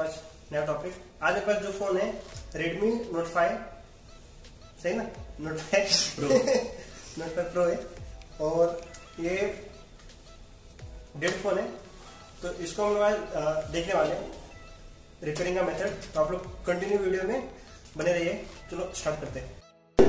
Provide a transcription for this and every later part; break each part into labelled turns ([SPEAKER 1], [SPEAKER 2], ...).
[SPEAKER 1] आज नया टॉपिक। आज मेरे पास जो फोन है Redmi Note 5, सही ना, Note 5 Pro Note 5 Pro है और ये डेड फोन है। तो इसको हम लोग आज देखने वाले हैं रिपेयरिंग का मेथड। तो आप लोग कंटिन्यू वीडियो में बने रहिए। चलो स्टार्ट करते हैं।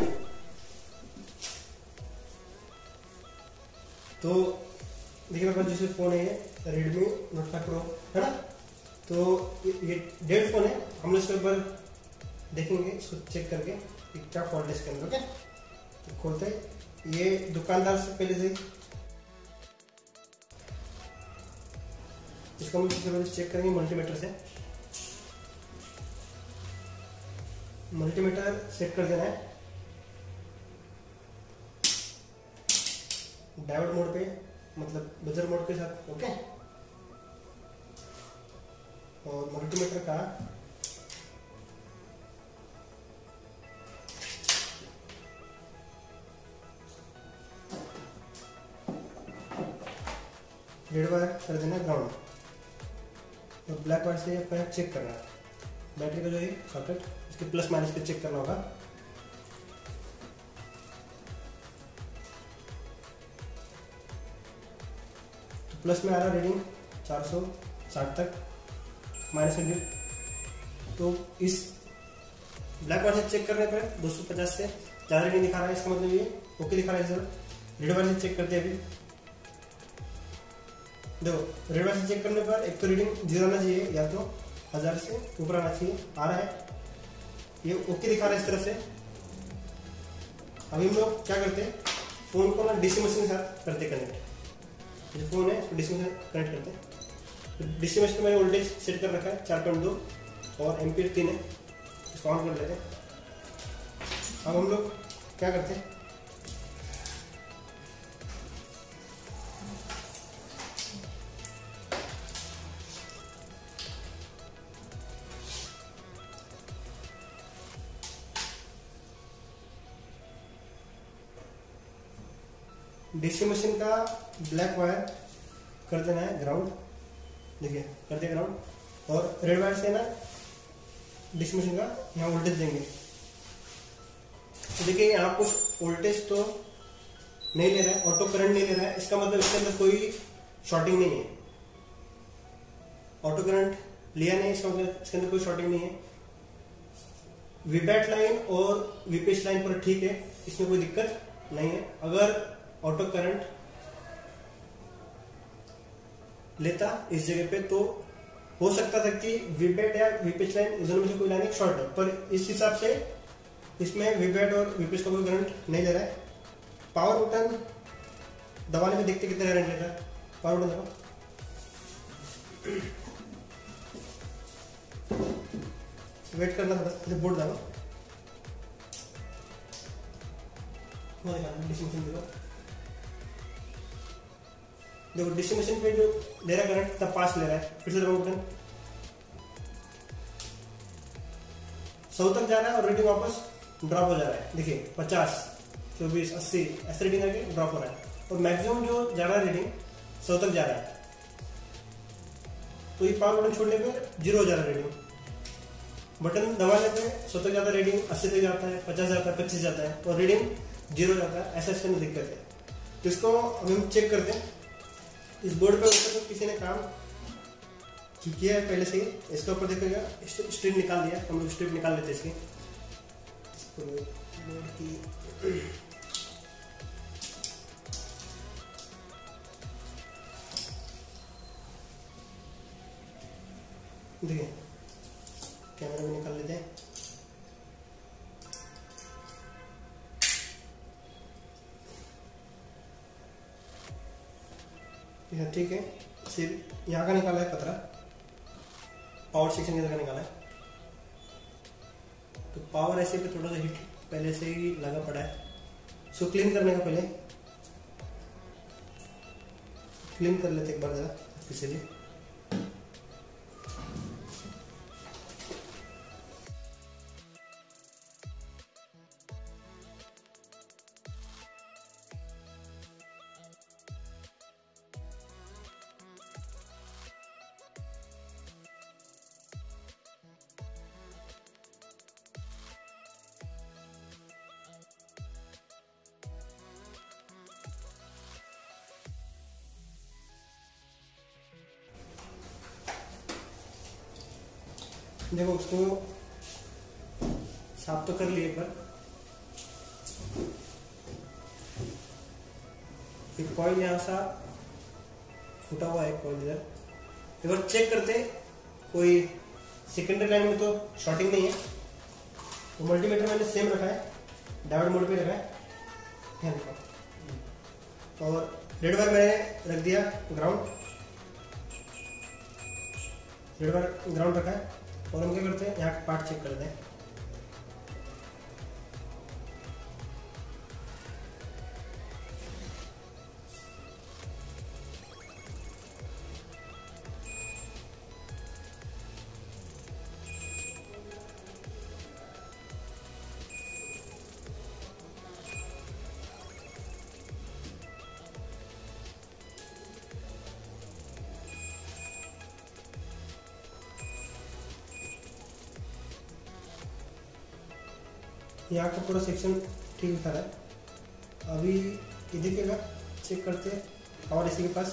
[SPEAKER 1] तो देखिए मेरे पास जैसे फोन है ये Redmi Note 5 Pro है ना। तो ये डेड फोन है। हम लोग इसके ऊपर देखेंगे, इसको चेक करके कि क्या फॉल्ट है इसके अंदर। ओके, तो खोलते हैं। ये दुकानदार से पहले से इसको हम सबसे पहले चेक करेंगे मल्टीमीटर से। मल्टीमीटर सेट कर देना है डायोड मोड पे, मतलब बजर मोड के साथ। ओके, और मल्टीमीटर का रेड वायर कर देना ग्राउंड और ब्लैक वायर से अपना चेक करना है बैटरी का जो है सॉकेट, इसके प्लस माइनस पे चेक करना होगा। तो प्लस में आ रहा रीडिंग 460 तक, माइनस में तो इस ब्लैक वायर से चेक करने पर 250 से ज़्यादा रीडिंग दिखा रहा है, इसका मतलब ये ओके दिखा रहा है। सर रेड वायर से चेक करते हैं। अभी देखो रेड वायर से चेक करने पर एक तो रीडिंग 0 आना चाहिए या तो 1000 से ऊपर आना चाहिए, आ रहा है, ये ओके दिखा रहा है इस तरफ से। अभी हम लोग क्या करते हैं, फोन को ना डीसी मशीन के साथ करते कनेक्ट। जो फोन है डीसी मशीन कनेक्ट करते हैं। तो डीसी मशीन मैंने वोल्टेज सेट कर रखा है 4.2 और एम्पीयर 3 है। इसको ऑन कर लेते हैं। अब हम लोग क्या करते हैं, डीसी मशीन का ब्लैक वायर कर देना है ग्राउंड। देखिए कर दिया ग्राउंड, और रेड वायर से ना डीसी मशीन का यहाँ वोल्टेज देंगे। तो देखिए यहाँ कुछ वोल्टेज तो नहीं ले रहा है, ऑटो करंट नहीं ले रहा है, इसका मतलब इसके अंदर कोई शॉर्टिंग नहीं है। ऑटो करंट लिया नहीं, इसका मतलब इसके अंदर कोई शॉर्टिंग नहीं है। वीबैट लाइन और वीपीएस लाइन पर ठीक है, इसमें कोई दिक्कत नहीं है। अगर ऑटो करंट लेता इस जगह पे तो हो सकता था कि वीबैट या वीपीएस लाइन दोनों में से कोई लाइन शॉर्ट है, पर इस हिसाब से इसमें वीबैट और वीपीएस का कोई करंट नहीं ले रहा है। पावर बटन दबाने में देखते कितना करंट लेता है। पावर बटन दबाओ, वेट करना थोड़ा, बोर्ड दबाओ, डीसी मशीन देखो। देखो डीसी मशीन पे जो ले रहा करंट तब 5 ले रहा है। फिर से दबाओ बटन, 100 तक जा रहा है और रीडिंग वापस ड्रॉप हो जा रहा है। देखिए 50, 24, 80 ऐसे रीडिंग करके ड्रॉप हो रहा है। और मैक्सिमम जो जा रहा है रीडिंग 100 तक जा रहा है। तो ये पावर बटन छोड़ने पे 0 हो जा रहा है रीडिंग। बटन दबाने पे 100 तक जाता है रीडिंग, 80 तक जाता है, 50 जाता है, 25 जाता है और रीडिंग 0 जाता है। ऐसा इसके अंदर दिक्कत है। तो इसको अभी हम चेक करते हैं। इस बोर्ड पे ऊपर तो किसी ने काम किया है पहले से ही। इसके ऊपर देखिएगा स्ट्रिप निकाल दिया, हम लोग स्ट्रिप निकाल लेते हैं इसकी। देखिए कैमरा में निकाल लेते हैं। ठीक है, सिर्फ यहाँ का निकाला है पतरा, पावर सेक्शन के अंदर का निकाला है। तो पावर ऐसे पे थोड़ा सा हीट पहले से ही लगा पड़ा है। इसको क्लीन करने का पहले क्लीन कर लेते एक बार जरा किसी भी। देखो उसको साफ तो कर लिए, पर एक कॉइल यहाँ सा फूटा हुआ है, कॉइल इधर। एक बार चेक करते, कोई सेकेंडरी लाइन में तो शॉर्टिंग नहीं है। तो मल्टीमीटर मैंने सेम रखा है, डायोड मोड पे रखा है, यहाँ देखो। और रेड वायर मैंने रख दिया ग्राउंड, रेड वायर ग्राउंड रखा है। और हम क्या करते हैं, यहाँ पार्ट चेक करते हैं। यहाँ का पूरा सेक्शन ठीक दिखा रहा है। अभी इधर के चेक करते हैं और इसी के पास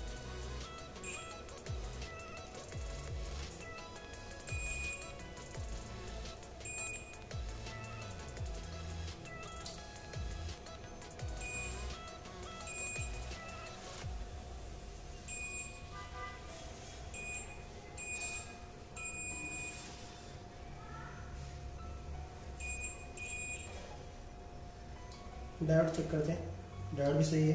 [SPEAKER 1] डायोड चेक करते हैं, डायोड भी सही है।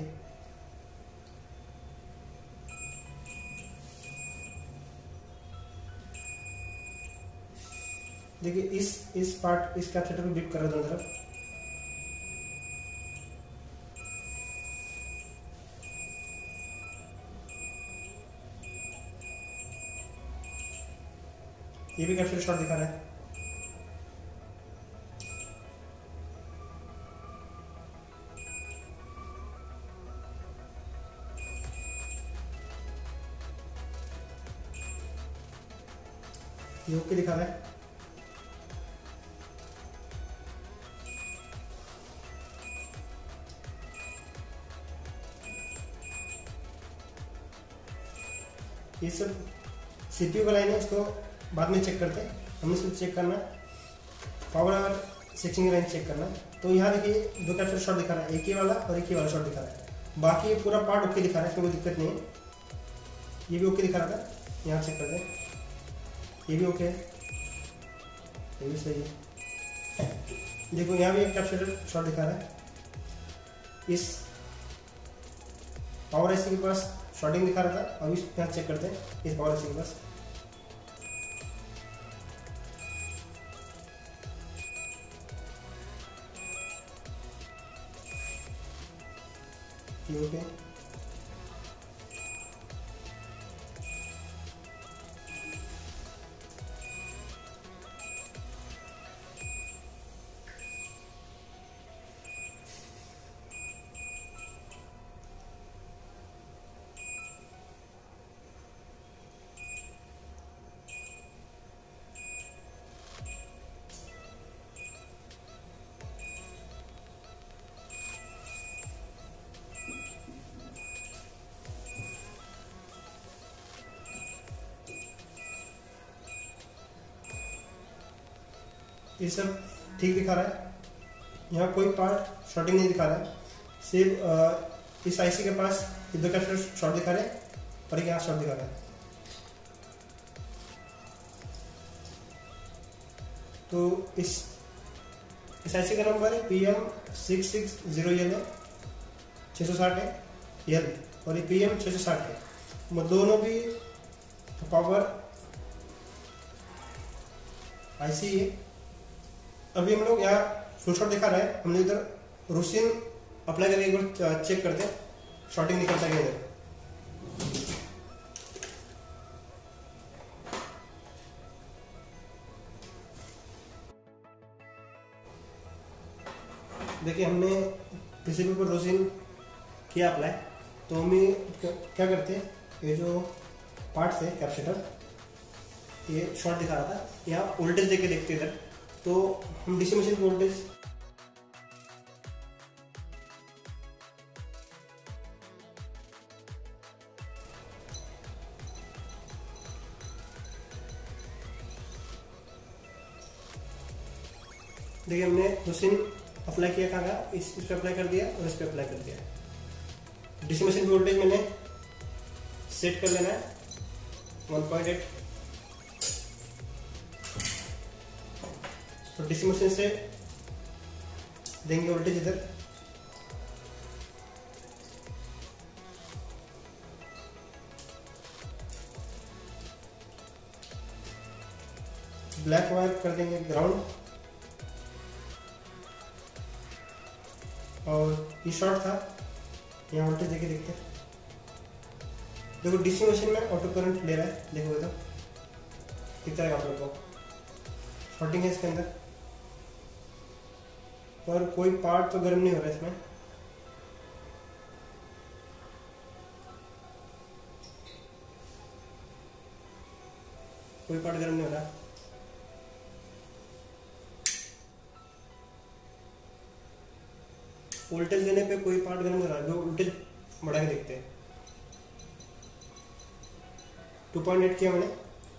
[SPEAKER 1] देखिए इस पार्ट, इस कैपेसिटर को डिप कर रहा है दोनों तरफ। ये भी कैपेसिटर शॉर्ट दिखा रहा है। ये ओके दिखा रहा है। ये सब सीपीयू का लाइन है, इसको बाद में चेक करते हैं। हमने सिर्फ चेक करना पावर और स्विचिंग लाइन चेक करना। तो यहाँ देखिए दो कैपेसिटर शॉर्ट दिखा रहा है, एक ही वाला और एक ही वाला शॉर्ट दिखा रहा है। बाकी ये पूरा पार्ट ओके दिखा रहा है, इसमें कोई दिक्कत नहीं है। ये भी ओके दिखा रहा था, यहाँ चेक करते हैं। ये भी ओके है, ये भी सही है। देखो यहाँ भी एक कैपेसिटर शॉर्ट दिखा रहा है। इस पावर आईसी के पास शॉर्टिंग दिखा रहा था, अभी यहाँ चेक करते हैं इस पावर आईसी के पास। ये ओके। ये सब ठीक दिखा रहा है, यहाँ कोई पार्ट शॉर्टिंग नहीं दिखा रहा है। सिर्फ इस आईसी के पास दो कैपेसिटर शॉर्ट दिखा रहे हैं और एक यहाँ शॉर्ट दिखा रहा है। तो इस आईसी का नंबर है PM660L है, 660 है L, और ये PM660 है। दोनों भी पावर आईसी है। अभी हम लोग यहाँ फुल शॉट दिखा रहा है, हमने इधर रोसिन अप्लाई करके एक बार चेक करते हैं शॉर्टिंग निकलता है इधर। देखिए हमने पीसीबी पर रोसिन किया अप्लाई, तो हमें क्या करते हैं, ये जो पार्ट्स है कैपेसिटर, ये शॉर्ट दिखा रहा था। यहाँ वोल्टेज देके देखते इधर, तो हम डीसी मशीन वोल्टेज देखिए हमने मशीन अप्लाई किया, कहाँ का, इस पे अप्लाई कर दिया और इस पे अप्लाई कर दिया। डीसी मशीन वोल्टेज मैंने सेट कर लेना है 1.8। तो डीसी मशीन से देंगे वोल्टेज इधर, ब्लैक वायर कर देंगे ग्राउंड, और ये शॉर्ट था, यहाँ वोल्टेज देके देखते हैं। देखो डीसी मशीन में ऑटो करंट ले रहा है, देखो तो दिखता है आप लोग को, शॉर्टिंग है इसके अंदर, पर कोई पार्ट तो गर्म नहीं हो रहा है इसमें। कोई पार्ट गर्म नहीं हो रहा। वोल्टेज देने पे कोई पार्ट गर्म नहीं हो रहा। जो वोल्टेज बढ़ा के देखते हैं, 2.8 किया मैंने।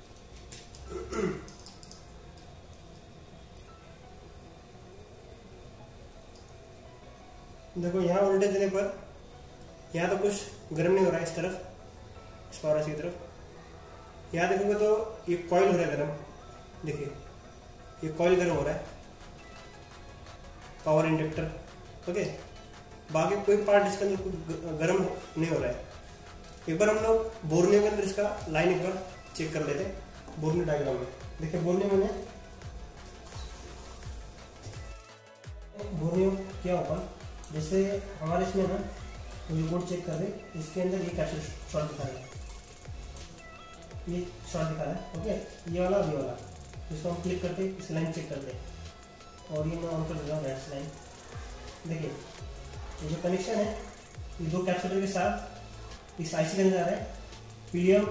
[SPEAKER 1] देखो यहाँ वोल्टेज देने पर यहाँ तो कुछ गर्म नहीं हो रहा है, इस तरफ, इस पावर की तरफ। यहाँ देखोगे तो ये कॉइल हो रहा है गर्म, देखिए ये कॉइल गर्म हो रहा है, पावर इंडक्टर। ओके, बाकी कोई पार्ट इसके अंदर कुछ गर्म नहीं हो रहा है। एक बार हम लोग बोर्नियो के अंदर इसका लाइन एक बार चेक कर लेते हैं। बोर्नियो डायग्राम में देखिए, बोर्नियो क्या होगा, जैसे हमारे इसमें ना जो बोर्ड चेक कर रहे, इसके अंदर ये कैप्सूल शॉर्ट दिखा रहा है, ये शॉर्ट दिखा रहा है। ओके, ये वाला ये वाला, इसको हम क्लिक करते इस लाइन चेक करते हैं, और ये मैं ऑन कर देता हूँ रेड लाइन। देखिए ये जो कनेक्शन है, ये दो कैप्सूलर के साथ इस आईसी के अंदर जा रहा है, पीडीएम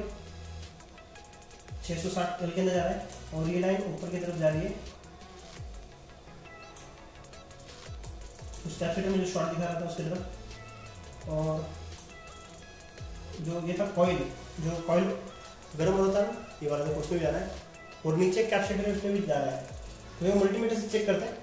[SPEAKER 1] 660L के अंदर जा रहा है, और ये लाइन ऊपर की तरफ जा रही है उस कैपेसिटर में जो शॉर्ट दिखा रहा था उसके तरफ। और जो ये था कॉइल, जो कॉइल गर्म होता है ना, ये वाला देखो उसमें भी जा रहा है, और नीचे कैपेसिटर है उसमें भी जा रहा है। तो ये मल्टीमीटर से चेक करते हैं।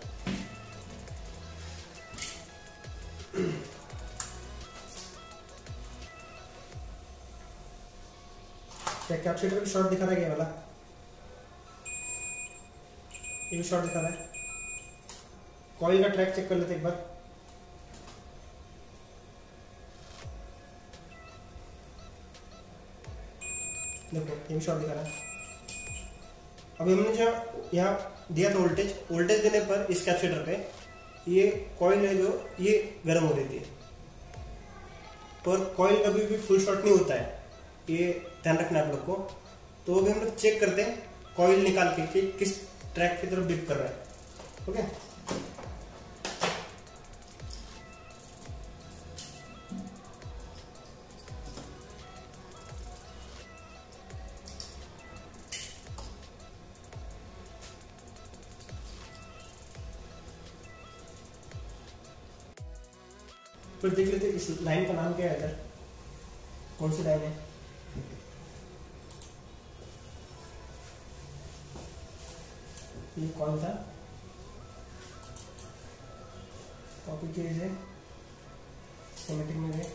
[SPEAKER 1] कैपेसिटर भी शॉर्ट दिखा रहा है, ये वाला, ये भी शॉर्ट दिखा रहा है। कॉइल का ट्रैक चेक कर लेते एक बार। देखो ये भी शॉर्ट दिखा रहा है। अभी हमने जो यहाँ दिया था वोल्टेज देने पर इस कैपेसिटर पे ये कॉइल है जो ये गर्म हो रही थी, पर कॉइल कभी भी फुल शॉर्ट नहीं होता है, ये ध्यान रखना आप लोग को। तो अभी हम लोग चेक करते हैं कॉइल निकाल के कि किस ट्रैक की तरफ डिप कर रहा है। ओके, फिर देख लेते इस लाइन का नाम क्या है, इधर कौन सी लाइन है। ये कौन था, कॉपी कीजिए स्कीमेटिक में भी।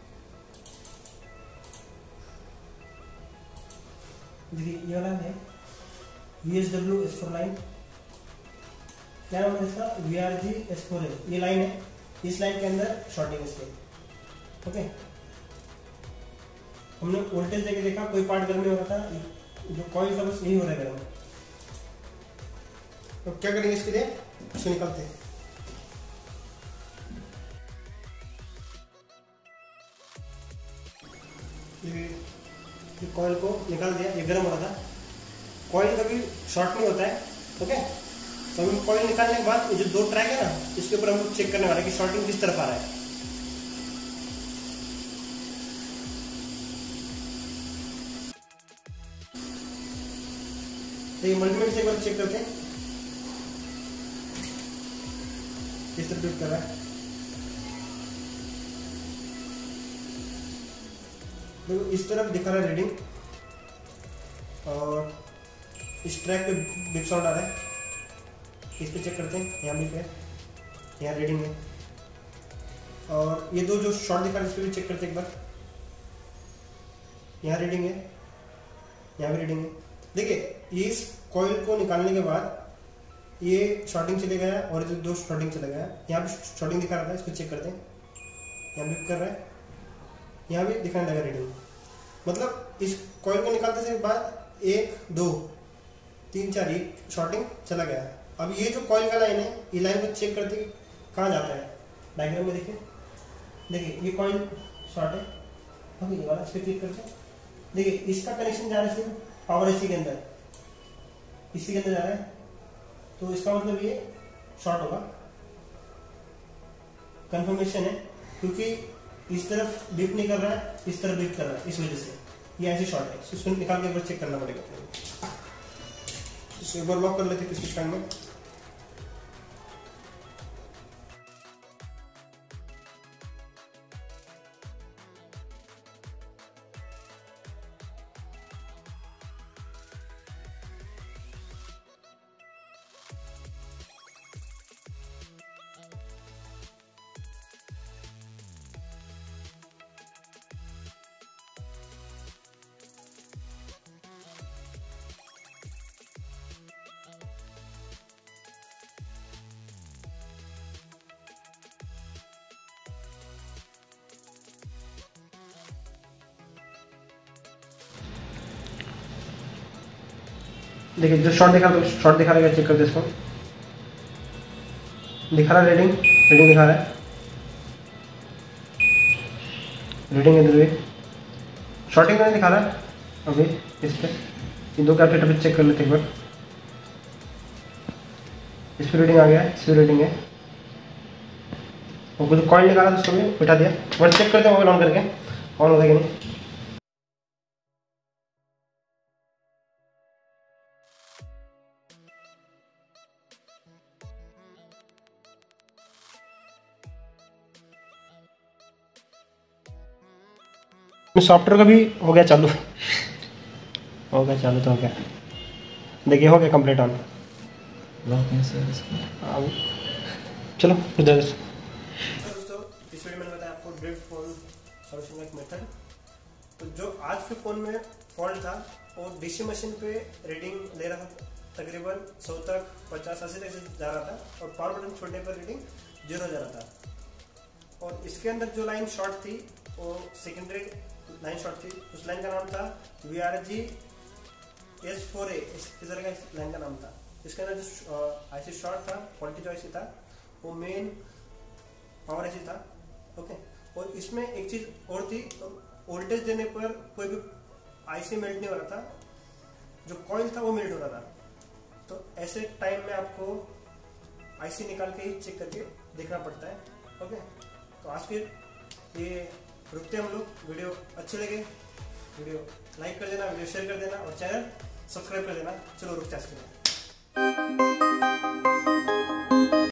[SPEAKER 1] देखिए ये वाला है VSW S4 लाइन, क्या नाम है इसका, VRG S4 है, ये लाइन है। इस लाइन के अंदर शॉर्टिंग इसके। ओके, हमने वोल्टेज देके देखा, कोई पार्ट गर्म नहीं हो रहा था, जो कॉइल था बस यही हो रहा है गर्म। तो क्या करेंगे इसके लिए, इसको निकालते हैं। ये कॉइल को निकाल दिया, ये गर्म हो रहा था। कॉइल कभी शॉर्ट नहीं होता है। ओके, तो हम कॉइल निकालने के बाद ये जो दो ट्रैक है ना, इसके ऊपर हम चेक करने वाले कि शॉर्टिंग किस तरफ आ रहा है। तो ये मल्टीमीटर से एक बार चेक करते हैं किस तरफ डिप कर रहा है। देखो इस तरफ दिखा रहा है रीडिंग, और इस ट्रैक पे डिप साउंड आ रहा है। इस पे चेक करते हैं, यहाँ भी पे यहाँ रीडिंग है। और ये दो जो शॉर्ट दिखा रहे हैं इस पे भी चेक करते हैं एक बार, यहाँ रीडिंग है, यहाँ भी रीडिंग है। देखिए इस कॉइल को निकालने के बाद ये शॉर्टिंग चले गया और ये दो शॉर्टिंग चले गया। यहाँ पे शॉर्टिंग दिखा रहा था, इसको चेक करते हैं, यहाँ भी कर रहा है, यहाँ भी दिखाने लगा रीडिंग। मतलब इस कॉइल को निकालने के बाद 1 2 3 4 एक शॉर्टिंग चला गया। अब ये जो कॉइल का लाइन है, ये लाइन को चेक करते कहाँ जाता है, डायग्राम में देखिए ये कॉइल शॉर्ट है, अब ये वाला इस पर क्लिक करते हैं। देखिए इसका कनेक्शन जा रहा है सिर्फ पावर एसी के अंदर, इसी के अंदर जा रहा है, तो इसका मतलब ये शॉर्ट होगा। कंफर्मेशन है क्योंकि इस तरफ बीप नहीं कर रहा है, इस तरफ बीप कर रहा है, इस वजह से ये ऐसे शॉर्ट है। इसको निकाल के एक बार चेक करना पड़ेगा। इसको एक बार लॉक कर लेते हैं किसी स्टैंड में। देखिए जो शॉर्ट दिखा रहा है, शॉर्ट दिखा रहा है, चेक करते इसको, दिखा रहा है रीडिंग दिखा रहा है, रीडिंग इधर भी शॉर्टिंग नहीं दिखा रहा है। अभी इस पे इन दो कैलकुलेटर पे चेक कर लेते एक बार, इस पर रीडिंग आ गया है, इस पर रीडिंग है। और कुछ कॉइन निकाला तो उसको भी उठा दिया। और चेक करते हैं मोबाइल ऑन करके, ऑन होगा कि नहीं। सॉफ्टवेयर का भी हो गया चालू, हो गया चालू तो हो गया। देखिए हो गया कंप्लीट ऑन। चलो उधर। दोस्तों इस वीडियो में मैंने बताया आपको ड्रिफ्ट फोन सॉल्यूशन का एक मेथड। तो जो आज के फ़ोन में फॉल्ट था वो डीसी मशीन पे रीडिंग ले रहा था, तकरीबन 100 तक 50-80 तक जा रहा था, और पावर बटन छोड़ने पर रीडिंग 0 जा रहा था। और इसके अंदर जो लाइन शॉर्ट थी वो सेकेंडरी लाइन शॉर्ट थी, उस लाइन का नाम था VRG S4A, इस तरह का लाइन का नाम था। इसके अंदर जो आईसी शॉर्ट था, क्वालिटी जो आईसी था वो मेन पावर आईसी था। ओके, और इसमें एक चीज और थी, वोल्टेज देने पर कोई भी आईसी मेल्ट नहीं हो रहा था, जो कॉइल था वो मेल्ट हो रहा था। तो ऐसे टाइम में आपको आईसी निकाल के ही चेक करके देखना पड़ता है। ओके, तो आज फिर ये रुकते हम लोग। वीडियो अच्छे लगे वीडियो लाइक कर देना, वीडियो शेयर कर देना और चैनल सब्सक्राइब कर देना। चलो रुकते हैं।